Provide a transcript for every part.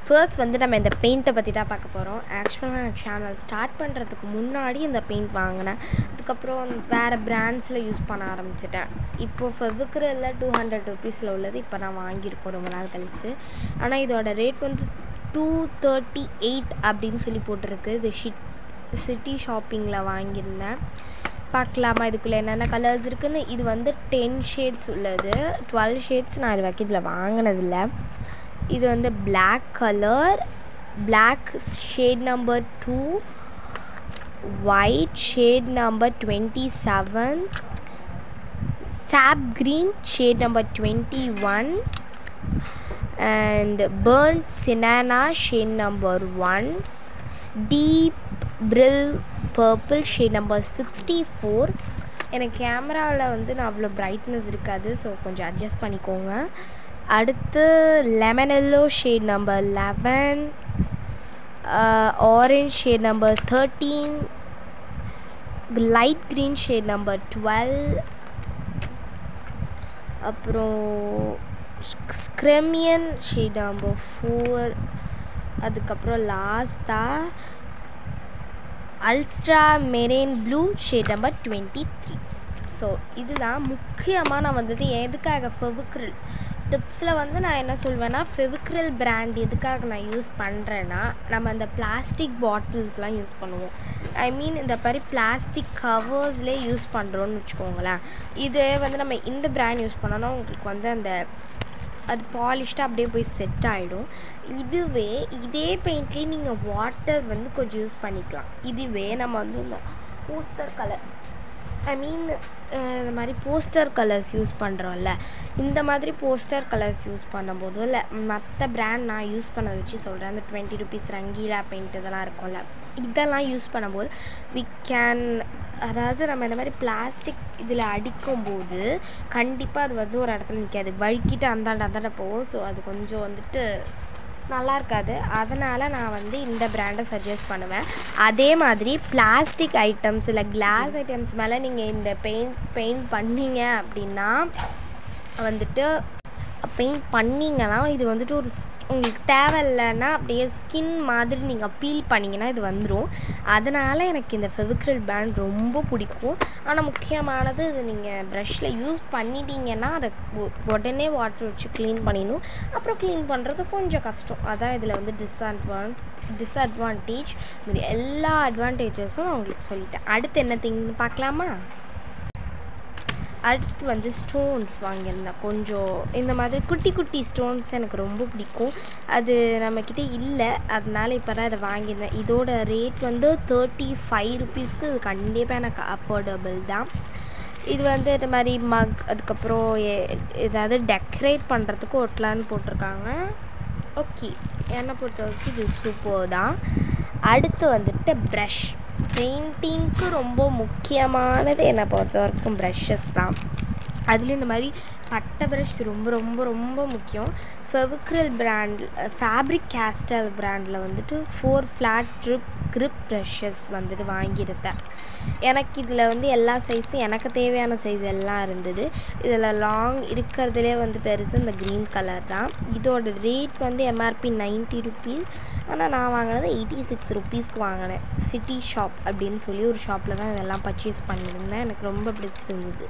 First வந்து நம்ம இந்த பெயிண்ட்டை பற்றி தான் பார்க்க போகிறோம். ஆக்சுவலாக நான் சேனல் ஸ்டார்ட் பண்ணுறதுக்கு முன்னாடி இந்த பெயிண்ட் வாங்கினேன். அதுக்கப்புறம் வேறு பிராண்ட்ஸில் யூஸ் பண்ண ஆரம்பிச்சிட்டேன். இப்போது ஃபெவிக்ரிலில் 200 rupeesல உள்ளது இப்போ நான் வாங்கியிருக்கோம் ரொம்ப நாள் கழிச்சு. ஆனால் இதோட ரேட் வந்து 238 அப்படின்னு சொல்லி போட்டிருக்கு. இது சிட்டி ஷாப்பிங்கில் வாங்கியிருந்தேன். பார்க்கலாமா இதுக்குள்ளே என்னென்ன கலர்ஸ் இருக்குதுன்னு. இது வந்து 10 shades உள்ளது. 12 shades நான் இது வரைக்கும் இதில் வாங்கினதில்லை. இது வந்து black colour, black shade number 2, white shade number 27, sap green shade number 21 and burnt sienna shade number 1, deep brill purple shade number 64. எனக்கு கேமராவில் வந்து நான் அவ்வளோ பிரைட்னஸ் இருக்காது, ஸோ கொஞ்சம் அட்ஜஸ்ட் பண்ணிக்கோங்க. அடுத்து lemon yellow shade number 11, orange shade number 13, light green shade number 12, அப்புறம் ஸ்க்ரெமியன் ஷேட் நம்பர் 4, அதுக்கப்புறம் லாஸ்ட்டாக ultramarine blue shade number 23. So இதுதான் முக்கியமாக நான் வந்துட்டு எதுக்காக ஃபெவிக்ரில் டிப்ஸில் வந்து நான் என்ன சொல்வேன்னா, ஃபெவிக்ரில் பிராண்ட் எதுக்காக நான் யூஸ் பண்ணுறேன்னா, நம்ம அந்த பிளாஸ்டிக் பாட்டில்ஸ்லாம் யூஸ் பண்ணுவோம். ஐ மீன் இந்த மாதிரி பிளாஸ்டிக் கவர்ஸ்லேயே யூஸ் பண்ணுறோன்னு வச்சுக்கோங்களேன். இதே வந்து நம்ம இந்த பிராண்ட் யூஸ் பண்ணோன்னா உங்களுக்கு வந்து அந்த அது பாலிஷ்டாக அப்படியே போய் செட் ஆகிடும். இதுவே இதே பெயிண்ட்லேயே நீங்கள் வாட்டர் வந்து கொஞ்சம் யூஸ் பண்ணிக்கலாம். இதுவே நம்ம வந்து இந்த போஸ்டர் கலர் இந்த மாதிரி போஸ்டர் கலர்ஸ் யூஸ் பண்ணுறோம்ல, இந்த மாதிரி போஸ்டர் கலர்ஸ் யூஸ் பண்ணும்போது இல்லை மற்ற பிராண்ட் நான் யூஸ் பண்ணதை வச்சு சொல்கிறேன். அந்த 20 rupees ரங்கீலா பெயிண்ட் இதெல்லாம் இருக்கும்ல, இதெல்லாம் யூஸ் பண்ணும்போது அதாவது நம்ம இந்த மாதிரி பிளாஸ்டிக் இதில் அடிக்கும்போது கண்டிப்பாக அது வந்து ஒரு இடத்துல நிற்காது, வழுக்கிட்டு அந்தாண்ட போகும். ஸோ அது கொஞ்சம் வந்துட்டு நல்லா இருக்காது. அதனால் நான் வந்து இந்த பிராண்டை சஜஸ்ட் பண்ணுவேன். அதே மாதிரி பிளாஸ்டிக் ஐட்டம்ஸ் இல்லை கிளாஸ் ஐட்டம்ஸ் மேலே நீங்கள் இந்த பெயிண்ட் பண்ணிங்க அப்படின்னா இது வந்துட்டு ஒரு உங்களுக்கு தேவையில்லைன்னா அப்படியே ஸ்கின் மாதிரி நீங்கள் பீல் பண்ணிங்கன்னா இது வந்துடும். அதனால் எனக்கு இந்த ஃபெவிக்ரில் பிராண்ட் ரொம்ப பிடிக்கும். ஆனால் முக்கியமானது இது நீங்கள் ப்ரஷ்ஷில் யூஸ் பண்ணிட்டீங்கன்னா அதை உடனே வாட்டர் வச்சு க்ளீன் பண்ணிடணும். அப்புறம் க்ளீன் பண்ணுறது கொஞ்சம் கஷ்டம். அதான் இதில் வந்து டிஸ்அட்வான்டேஜ். இது எல்லா அட்வான்டேஜஸும் நான் உங்களுக்கு சொல்லிட்டேன். அடுத்து என்ன திங்னு பார்க்கலாமா? அடுத்து வந்து ஸ்டோன்ஸ் வாங்கியிருந்தேன். கொஞ்சம் இந்த மாதிரி குட்டி குட்டி ஸ்டோன்ஸ் எனக்கு ரொம்ப பிடிக்கும். அது நம்மக்கிட்ட இல்லை, அதனால இப்போ தான் இதை வாங்கியிருந்தேன். இதோட ரேட் வந்து 35 rupeesக்கு இது கண்டிப்பாக எனக்கு அஃபோர்டபுள் தான். இது வந்து இந்த மாதிரி மக், அதுக்கப்புறம் ஏதாவது டெக்கரேட் பண்ணுறதுக்கு ஒட்டலான்னு போட்டிருக்காங்க. ஓகே, என்னை பொறுத்த வரைக்கும் இது சூப்பர் தான். அடுத்து வந்துட்டு ப்ரஷ். பெயிண்டிங்க்கு ரொம்ப முக்கியமானது என்னை பொறுத்த வரைக்கும் ப்ரஷ்ஷஸ் தான். அதுலேயும் இந்த மாதிரி பட்டை ப்ரஷ் ரொம்ப ரொம்ப ரொம்ப முக்கியம். ஃபெவிக்ரில் பிராண்ட் ஃபேப்ரிக் கேஸ்டல் பிராண்டில் வந்துட்டு 4 flat grip ப்ரஷ்ஷஸ் வந்துட்டு வாங்கியிருந்தேன். எனக்கு இதில் வந்து எல்லா சைஸும் எனக்கு தேவையான சைஸ் எல்லாம் இருந்தது. இதில் லாங் இருக்கிறதுலே வந்து பெருசு இந்த க்ரீன் கலர் தான். இதோட ரேட் வந்து எம்ஆர்பி 90 rupees. ஆனால் நான் வாங்கினது 86 rupeesக்கு வாங்கினேன். சிட்டி ஷாப் அப்படின்னு சொல்லி ஒரு ஷாப்பில் தான் இதெல்லாம் பர்ச்சேஸ் பண்ணியிருந்தேன். எனக்கு ரொம்ப பிடிச்சிருந்தது.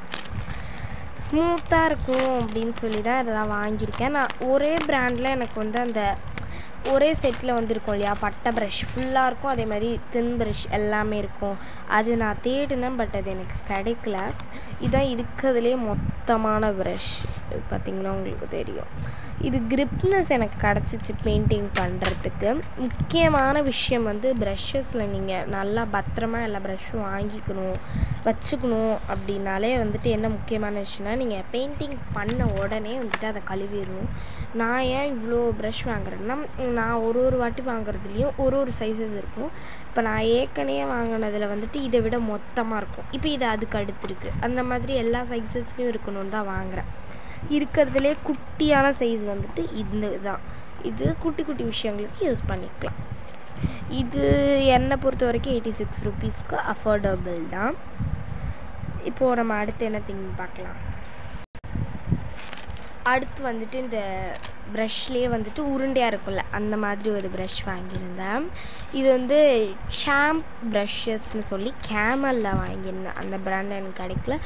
ஸ்மூத்தாக இருக்கும் அப்படின்னு சொல்லி தான் இதெல்லாம் வாங்கியிருக்கேன். நான் ஒரே பிராண்டில் எனக்கு வந்து அந்த ஒரே செட்டில் வந்து இருக்கும் இல்லையா, பட்டை ப்ரஷ் ஃபுல்லாக இருக்கும், அதே மாதிரி தின் ப்ரஷ் எல்லாமே இருக்கும். அது நான் தேடினேன், பட் அது எனக்கு கிடைக்கல. இதுதான் இருக்கிறதுலேயே மொத்தமான ப்ரஷ். பார்த்திங்கன்னா உங்களுக்கு தெரியும். இது கிரிப்னஸ் எனக்கு கிடச்சிச்சு பெயிண்டிங் பண்ணுறதுக்கு. முக்கியமான விஷயம் வந்து ப்ரஷ்ஷஸில் நீங்கள் நல்லா பத்திரமா எல்லா ப்ரஷ்ஷும் வச்சுக்கணும் அப்படின்னாலே வந்துட்டு என்ன முக்கியமான விஷயம்னா, நீங்கள் பெயிண்டிங் பண்ண உடனே வந்துட்டு அதை கழுவிடணும். நான் ஏன் இவ்வளோ ப்ரஷ் வாங்குறேன்னா, நான் ஒரு வாட்டி வாங்குறதுலேயும் ஒரு சைஸஸ் இருக்கும். இப்போ நான் ஏற்கனவே வாங்கினதில் வந்துட்டு இதை விட மொத்தமாக இருக்கும். இப்போ இது அதுக்கு அடுத்து இருக்குது. அந்த மாதிரி எல்லா சைஸஸ்லேயும் இருக்கணும்னு தான் வாங்குகிறேன். இருக்கிறதுலே குட்டியான சைஸ் வந்துட்டு இதுதான். இது குட்டி குட்டி விஷயங்களுக்கு யூஸ் பண்ணிக்கலாம். இது என்னை பொறுத்த வரைக்கும் 86 rupeesக்கு அஃபோர்டபுள் தான். இப்போது நம்ம அடுத்து என்ன திங் பார்க்கலாம். அடுத்து வந்துட்டு இந்த ப்ரஷ்லேயே வந்துட்டு உருண்டையாக இருக்கும்ல அந்த மாதிரி ஒரு ப்ரஷ் வாங்கியிருந்தேன். இது வந்து ஷாம்ப் ப்ரஷ்ஷஸ்ன்னு சொல்லி கேமலில் வாங்கியிருந்தேன். அந்த பிராண்ட் எனக்கு கிடைக்கல.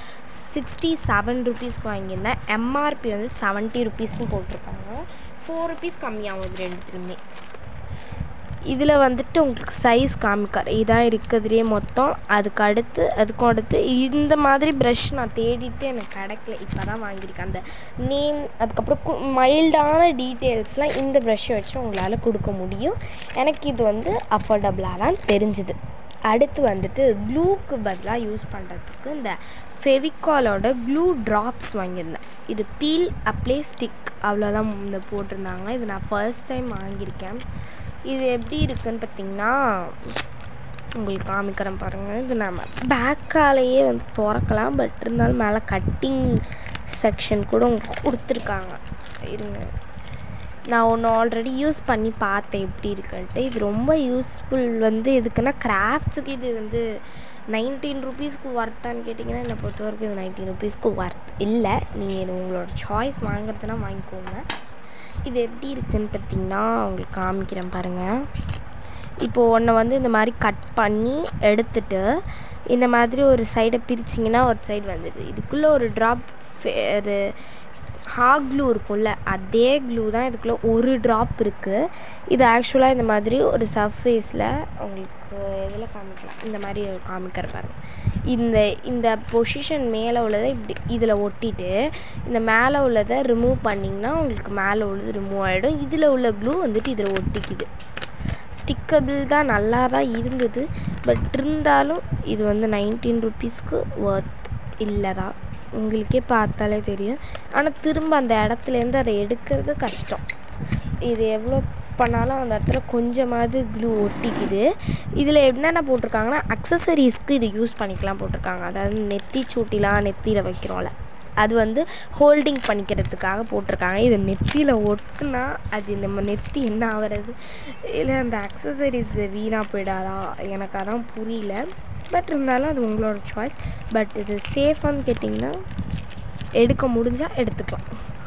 67 ருபீஸ்க்கு வாங்கியிருந்தேன். எம்ஆர்பி வந்து 70 ருபீஸ்ன்னு போட்டிருக்காங்க. 4 ருபீஸ் கம்மியாகும் இது ரெண்டுத்துலையுமே. இதில் வந்துட்டு உங்களுக்கு சைஸ் காமிக்கார். இதான் இருக்கிறதுலே மொத்தம். அதுக்கும் அடுத்து இந்த மாதிரி ப்ரஷ் நான் தேடிட்டு எனக்கு கிடைக்கல. இப்போ தான் வாங்கியிருக்கேன். அந்த நேம் அதுக்கப்புறம் மைல்டான டீட்டெயில்ஸ்லாம் இந்த ப்ரஷ்ஷை வச்சு உங்களால் கொடுக்க முடியும். எனக்கு இது வந்து அஃபோர்டபுளாக தான் தெரிஞ்சுது. அடுத்து வந்துட்டு க்ளூக்கு பதிலாக யூஸ் பண்ணுறதுக்கு இந்த ஃபெவிகாலோட க்ளூ ட்ராப்ஸ் வாங்கியிருந்தேன். இது பீல் அப்ளை ஸ்டிக் அவ்வளோதான் இந்த போட்டிருந்தாங்க. இது நான் ஃபர்ஸ்ட் டைம் வாங்கியிருக்கேன். இது எப்படி இருக்குதுன்னு பார்த்திங்கன்னா உங்களுக்கு காமிக்கிறேன் பாருங்கள். இது நம்ம பேக்காலேயே வந்து திறக்கலாம். பட் இருந்தாலும் மேலே கட்டிங் செக்ஷன் கூட உங்களுக்கு கொடுத்துருக்காங்க. இருங்க, நான் ஒன்று ஆல்ரெடி யூஸ் பண்ணி பார்த்தேன் எப்படி இருக்குன்ட்டு. இது ரொம்ப யூஸ்ஃபுல் வந்து எதுக்குன்னா கிராஃப்ட்ஸுக்கு. இது வந்து 19 ருபீஸ்க்கு ஒர்த்தான்னு கேட்டிங்கன்னா என்னை பொறுத்த வரைக்கும் இது 19 ருபீஸ்க்கு ஒர்த் இல்லை. நீங்கள் உங்களோட சாய்ஸ் வாங்குறதுனா வாங்கிக்கோங்க. இது எப்படி இருக்குதுன்னு பார்த்திங்கன்னா உங்களுக்கு காமிக்கிறேன் பாருங்கள். இப்போது ஒன்றை வந்து இந்த மாதிரி கட் பண்ணி எடுத்துட்டு இந்த மாதிரி ஒரு சைடை பிரிச்சிங்கன்னா ஒரு சைடு வந்துடுது. இதுக்குள்ளே ஒரு ட்ராப் ஒரு ஹாட் க்ளூ இருக்கும்ல, அதே க்ளூ தான் இதுக்குள்ளே ஒரு ட்ராப் இருக்குது. இது ஆக்சுவலாக இந்த மாதிரி ஒரு சர்ஃபேஸில் உங்களுக்கு இதில் காமிக்கலாம். இந்த மாதிரி காமிக்கிற பாருங்கள். இந்த பொசிஷன் மேலே உள்ளதை இப்படி இதில் ஒட்டிட்டு இந்த மேலே உள்ளதை ரிமூவ் பண்ணிங்கன்னா உங்களுக்கு மேலே உள்ளது ரிமூவ் ஆகிடும். இதில் உள்ள க்ளூ வந்துட்டு இதில் ஒட்டிக்குது. ஸ்டிக்கபிள் தான், நல்லா தான் இருந்தது. பட் இருந்தாலும் இது வந்து 19 ருபீஸ்க்கு ஒர்த் இல்லை தான், உங்களுக்கே பார்த்தாலே தெரியும். ஆனால் திரும்ப அந்த இடத்துலேருந்து அதை எடுக்கிறது கஷ்டம். இது எவ்வளோ பண்ணாலும் அந்த இடத்துல கொஞ்சமாவது க்ளூ ஒட்டிக்குது. இதில் என்னென்ன போட்டிருக்காங்கன்னா அக்சசரிஸ்க்கு இது யூஸ் பண்ணிக்கலாம் போட்டிருக்காங்க. அதாவது நெத்தி சூட்டிலாம் நெத்தியில் வைக்கிறோம்ல, அது வந்து ஹோல்டிங் பண்ணிக்கிறதுக்காக போட்டிருக்காங்க. இது நெத்தியில் ஒட்டுனா அது நம்ம நெத்தி என்ன ஆகிறது? இல்லை அந்த அக்சசரிஸ் வீணாக போயிடாதா? எனக்கு அதான் புரியல. பட் இருந்தாலும் அது உங்களோட சாய்ஸ். பட் இது சேஃபான்னு கேட்டிங்கன்னா எடுக்க முடிஞ்சால் எடுத்துக்கலாம்.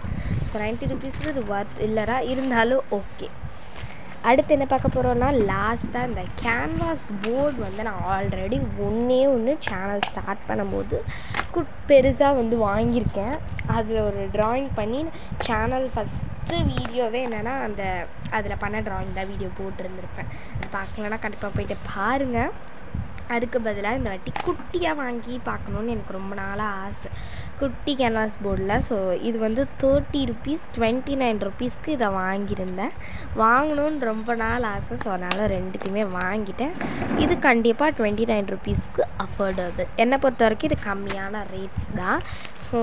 90 ருபீஸுக்கு இது ஒர்த் இல்லைடா, இருந்தாலும் ஓகே. அடுத்து என்ன பார்க்க போகிறோன்னா லாஸ்ட்டாக இந்த கேன்வாஸ் போர்டு வந்து நான் ஆல்ரெடி ஒன்று சேனல் ஸ்டார்ட் பண்ணும்போது பெருசாக வந்து வாங்கியிருக்கேன். அதில் ஒரு ட்ராயிங் பண்ணி சேனல் ஃபஸ்ட்டு வீடியோவே என்னென்னா அதில் பண்ண ட்ராயிங் தான் வீடியோ போட்டிருந்துருப்பேன். பார்க்கலன்னா கண்டிப்பாக போய்ட்டு பாருங்கள். அதுக்கு பதிலாக இந்த வாட்டி குட்டியாக வாங்கி பார்க்கணுன்னு எனக்கு ரொம்ப நாளாக ஆசை, குட்டி கேன்வாஸ் போர்டில். ஸோ இது வந்து 30 ருபீஸ் 29 ருபீஸ்க்கு இதை வாங்கியிருந்தேன். வாங்கணுன்னு ரொம்ப நாள் ஆசை. ஸோ அதனால் ரெண்டுத்தையுமே வாங்கிட்டேன். இது கண்டிப்பாக 29 ருபீஸ்க்கு அஃபோர்டபுள். என்னை பொறுத்த வரைக்கும் இது கம்மியான ரேட்ஸ் தான். ஸோ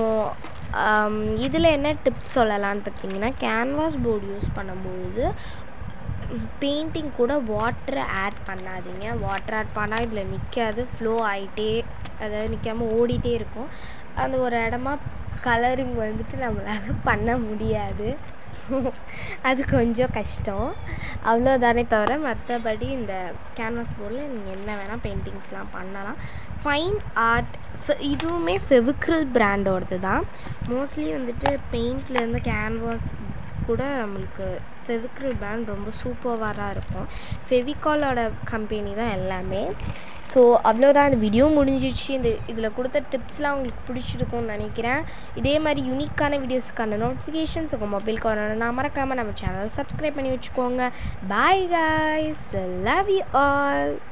இதில் என்ன டிப்ஸ் சொல்லலான்னு பார்த்தீங்கன்னா, கேன்வாஸ் போர்டு யூஸ் பண்ணும்போது பெயிண்டிங் கூட வாட்டரை ஆட் பண்ணாதீங்க. வாட்டர் ஆட் பண்ணால் இதில் நிற்காது, ஃப்ளோ ஆகிட்டே, அதாவது நிற்காமல் ஓடிட்டே இருக்கும். அந்த ஒரு இடமா கலரிங் வந்துட்டு நம்மளால் பண்ண முடியாது. அது கொஞ்சம் கஷ்டம். அவ்வளோதானே தவிர மற்றபடி இந்த கேன்வாஸ் போர்டில் நீங்கள் என்ன வேணால் பெயிண்டிங்ஸ்லாம் பண்ணலாம். ஃபைன் ஆர்ட் இதுவுமே ஃபெவிக்ரில் பிராண்டோடது தான். மோஸ்ட்லி வந்துட்டு பெயிண்ட்லேருந்து கேன்வாஸ் கூட நம்மளுக்கு ஃபெவிக்ரில் பிராண்ட் ரொம்ப சூப்பராக இருக்கும். ஃபெவிகாலோட கம்பெனி தான் எல்லாமே. ஸோ அவ்வளோதான், இந்த வீடியோ முடிஞ்சிடுச்சு. இதில் கொடுத்த டிப்ஸ்லாம் உங்களுக்கு பிடிச்சிருக்கும்னு நினைக்கிறேன். இதே மாதிரி யூனிக்கான வீடியோஸ்க்கான நோட்டிஃபிகேஷன்ஸ் உங்கள் மொபைலுக்கு வரணும்னா மறக்காமல் நம்ம சேனலை சப்ஸ்கிரைப் பண்ணி வச்சுக்கோங்க. Bye guys, love you all.